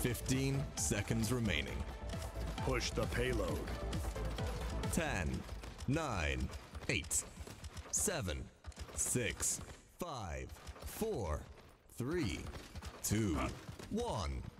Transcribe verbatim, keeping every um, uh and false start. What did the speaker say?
fifteen seconds remaining. Push the payload. ten, nine, eight, seven, six, five, four, three, two, one.